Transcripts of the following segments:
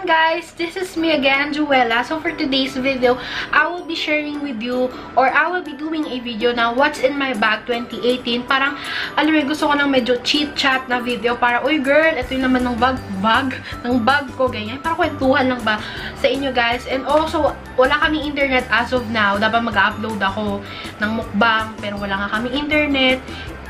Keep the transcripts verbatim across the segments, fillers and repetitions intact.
guys, this is me again, Juela. So for today's video, I will be sharing with you, or I will be doing a video na what's in my bag twenty eighteen. Parang, alam mo, gusto ko ng medyo chit-chat na video para, uy girl, ito yung naman ng bag, bag, ng bag ko, ganyan. Para kwentuhan lang ba sa inyo guys. And also, wala kaming internet as of now. Dapat mag-upload ako ng mukbang, pero wala nga kaming internet.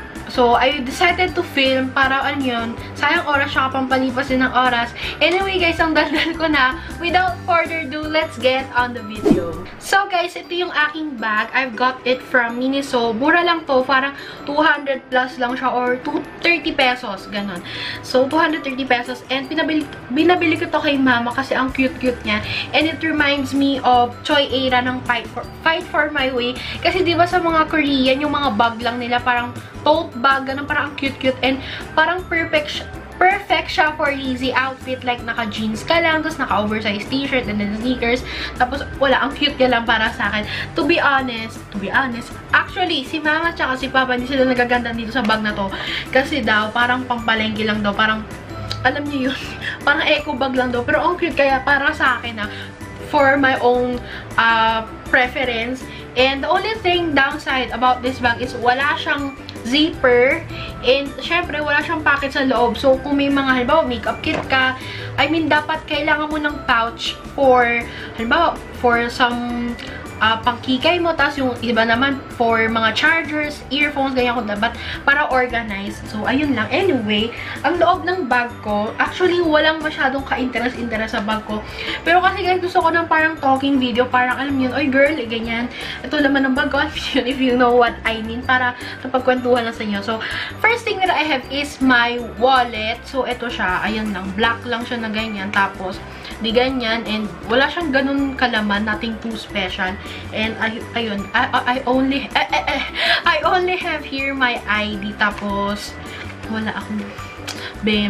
So, I decided to film para, ano yun, sayang oras siya kapampalipas din ng oras. Anyway, guys, ang daldal ko na. Without further ado, let's get on the video. So, guys, ito yung aking bag. I've got it from Miniso. Mura lang to. Parang two hundred plus lang siya or two hundred thirty pesos. Ganon. So, two hundred thirty pesos. And pinabili, binabili ko to kay mama kasi ang cute-cute niya. And it reminds me of Choi Era ng Fight for, Fight for My Way. Kasi, di ba sa mga Korean, yung mga bag lang nila parang tote bag, ganun, parang cute-cute, and parang perfect, perfect siya for easy outfit, like naka-jeans ka lang, tapos naka-oversized t-shirt, and then sneakers, tapos wala, ang cute ka lang para sa akin. To be honest, to be honest, actually, si mama tsaka si papa, hindi sila nagaganda dito sa bag na to, kasi daw, parang pampalengke lang daw, parang, alam niyo yun, parang eco bag lang daw, pero ang cute, kaya para sa akin na, for my own uh, preference. And the only thing downside about this bag is wala siyang zipper, and syempre wala siyang pocket sa loob. So kung may mga halimbawa makeup kit ka, I mean dapat kailangan mo ng pouch for halimbawa for some uh, pangkikay mo, tapos yung iba naman for mga chargers, earphones, ganyan ko dapat para organized. So ayun lang. Anyway, ang loob ng bag ko, actually walang masyadong ka-interest-interest sa bag ko. Pero kasi guys, gusto ko ng parang talking video, parang alam yun, oy girl, eh, ganyan. Ito naman ang bag ko, if you know what I mean, para napagkwentuhan lang sa inyo. So, first thing that I have is my wallet. So, ito siya, ayan lang, black lang siya na ganyan, tapos di ganyan, and wala siyang ganun kalaman, nothing too special. And I, ayun, I, I only, eh, eh, eh, I only have here my I D, tapos wala akong bem.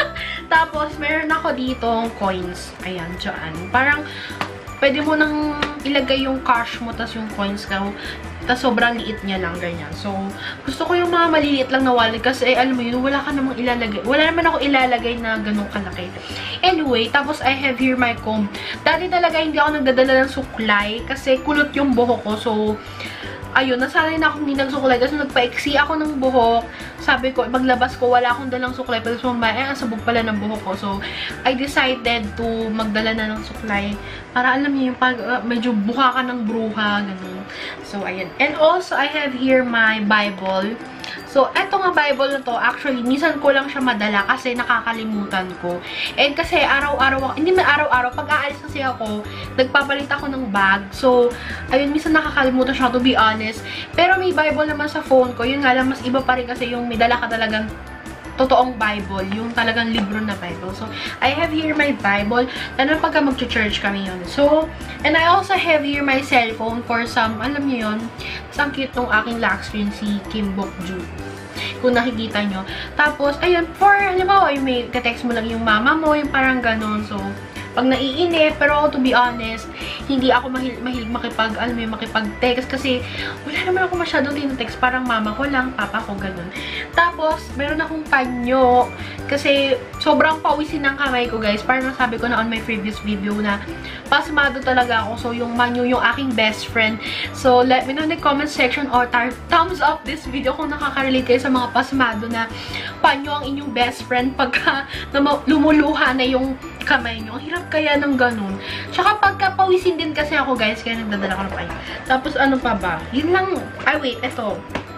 Tapos, meron ako ditong coins. Ayan, dyan. Parang, pwede mo nang ilagay yung cash mo, tas yung coins ka. Tas sobrang liit niya lang, ganyan. So, gusto ko yung mga maliliit lang na wallet kasi, eh, alam mo yun, wala ka namang ilalagay. Wala naman ako ilalagay na ganun kalaki. Anyway, tapos I have here my comb. Dati talaga hindi ako nagdadala ng suklay kasi kulot yung buhok ko. So, ayun, nasanay na akong hindi nagsuklay kasi nagpa-eksi ako ng buhok. Sabi ko, paglabas ko, wala akong dalang suklay. Pag sumambay, eh, ang sabog pala ng buhok ko. So, I decided to magdala na ng suklay. Para alam niyo yung pag uh, medyo buka ka ng bruha, ganun. So, ayun. And also, I have here my Bible. So, eto nga Bible na to, actually, minsan ko lang siya madala kasi nakakalimutan ko. And kasi araw-araw, hindi man araw-araw, pag aalis kasi ako, nagpapalit ako ng bag. So, ayun, minsan nakakalimutan siya, to be honest. Pero may Bible naman sa phone ko. Yun nga lang, mas iba pa rin kasi yung may dala ka talagang totoong Bible, yung talagang libro na Bible. So, I have here my Bible. Lalo pagka mag-church kami yun. So, and I also have here my cellphone for some, alam niyo yun, ang cute nung aking lock screen, si Kim Bok-ju. Kung nakikita nyo. Tapos, ayun, for, halimbawa, yung may ka-text mo lang yung mama mo, yung parang ganon. So, pag naiinip, pero to be honest, hindi ako mahilig, mahilig makipag, alam mo yung makipag-text kasi wala naman ako masyadong tinatext, parang mama ko lang, papa ko, ganun. Tapos, meron akong panyo kasi sobrang pawisin ng kamay ko, guys. Parang nasabi ko na on my previous video na pasmado talaga ako. So, yung panyo, yung aking best friend. So, let me know in the comment section or thumbs up this video kung nakaka-relate kayo sa mga pasmado na panyo ang inyong best friend pagka lumuluha na yung kamay nyo. Ang hirap kaya ng ganun. Tsaka pagka pawisin din kasi ako, guys, kaya nagdadala ko ng payo. Tapos ano pa ba? Yun lang. Ay, wait. Ito.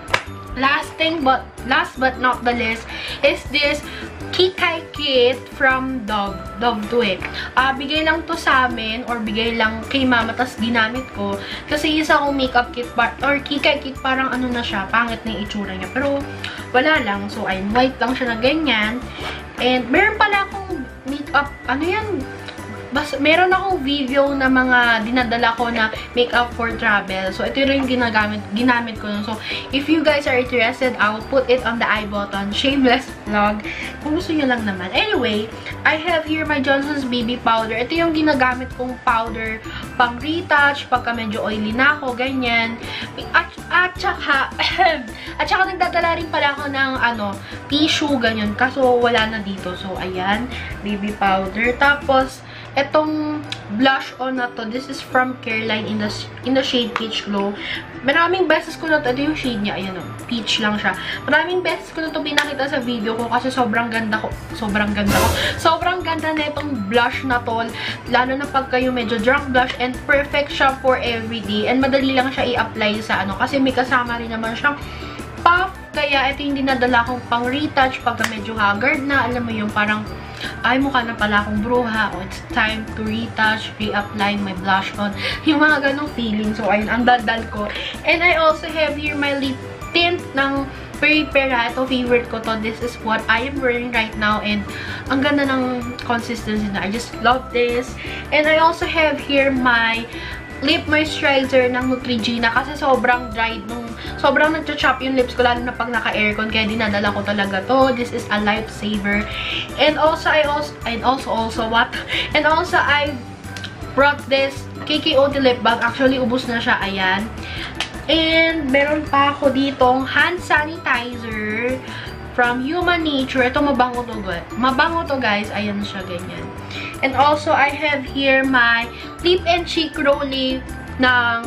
Last thing but, last but not the least is this Kikay kit from Dove. Dove to eh. Uh, bigay lang to sa amin or bigay lang kay mama tas ginamit ko. Kasi isa akong makeup kit or Kikay kit parang ano na siya. Pangit na yung itsura niya. Pero wala lang. So, I'm white lang siya na ganyan. And meron pala akong makeup, ano yan? Bas, meron akong video na mga dinadala ko na makeup for travel. So, ito rin yung ginagamit, ginamit ko. So, if you guys are interested, I will put it on the I button. Shameless vlog. Kung gusto nyo lang naman. Anyway, I have here my Johnson's Baby Powder. Ito yung ginagamit kong powder pang retouch, pagka medyo oily na ako, ganyan. At, at saka, at saka nagdadala rin pala ako ng, ano, tissue, ganyan. Kaso, wala na dito. So, ayan. Baby powder. Tapos, Etong blush on na to, this is from Careline in the, in the shade Peach Glow. Maraming beses ko na to, ito yung shade niya, ayan o, peach lang siya. Maraming beses ko na to pinakita sa video ko kasi sobrang ganda ko, sobrang ganda ko, sobrang ganda na itong blush na to, lalo na pag kayo medyo drunk blush, and perfect siya for everyday, and madali lang siya i-apply sa ano, kasi may kasama rin naman siyang puff, kaya ito yung dinadala kong pang retouch pagka medyo haggard na, alam mo yung parang ay, mukha na pala akong bruha. O, it's time to retouch, re-apply my blush on. Yung mga ganong feeling. So, ayun, ang daldal ko. And I also have here my lip tint ng Peripera. Ito, favorite ko to. This is what I am wearing right now. And ang ganda ng consistency na. I just love this. And I also have here my lip moisturizer ng Neutrogena kasi sobrang dried nung sobrang nagcha-chop yung lips ko lalo na pag naka-aircon, kaya dinadala ko talaga to. This is a lifesaver. And also I also and also also what? And also I brought this K K O D lip bag. Actually ubos na siya, ayan. And meron pa ako ditong hand sanitizer from Human Nature. Ito mabango to, mabango to guys. Ayan siya, ganyan. And also, I have here my lip and cheek roller ng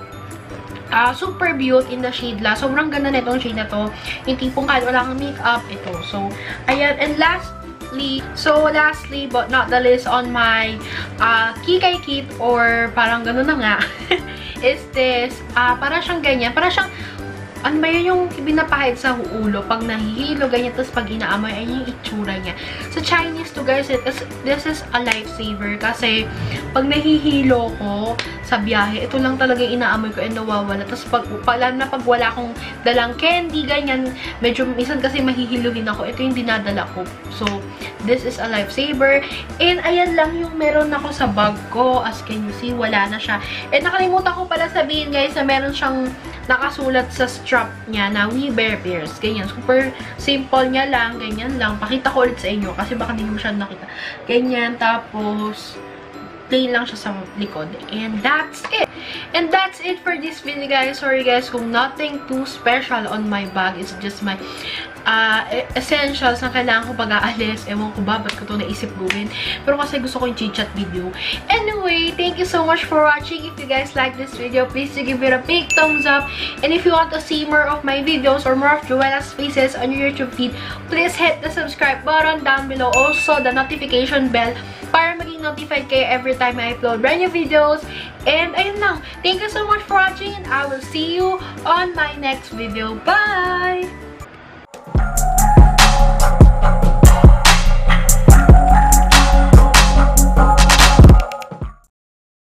uh, Super Beauty in the shade La. Sobrang ganda na itong shade na to. Yung tipong kahit wala kang makeup, ito. So, ayan. And lastly, so lastly, but not the least, on my uh, Kikay kit, or parang gano'n na nga, is this, uh, para siyang ganyan. Para siyang, ano ba yun yung binapahid sa ulo pag nahihilo, ganyan, tapos pag inaamoy, ay yung itsura niya. Sa Chinese to guys, it is, this is a lifesaver kasi pag nahihilo ko sa biyahe, ito lang talaga yung inaamoy ko and nawawala. Tapos pag, pala na pag wala akong dalang candy, ganyan, medyo minsan kasi mahihiluhin ako, ito yung dinadala ko. So, this is a lifesaver. And ayan lang yung meron ako sa bag ko. As can you see, wala na siya. And nakalimutan ko pala sabihin guys na meron siyang nakasulat sa strap niya na We Bear Bears. Ganyan. Super simple niya lang. Ganyan lang. Pakita ko ulit sa inyo kasi baka hindi mo siya nakita. Ganyan. Tapos, plain lang siya sa likod. And that's it. And that's it for this video guys. Sorry guys kung nothing too special on my bag. It's just my uh, essentials na kailangan ko pag-aalis. Ewan ko ba, ba't ko ito naisip gawin. Pero kasi gusto ko yung chit-chat video. Anyway, thank you so much for watching. If you guys like this video, please do give it a big thumbs up. And if you want to see more of my videos or more of Joella's faces on your YouTube feed, please hit the subscribe button down below. Also, the notification bell para maging notified kayo every time I upload brand new videos. And ayun lang. Thank you so much for watching and I will see you on my next video. Bye!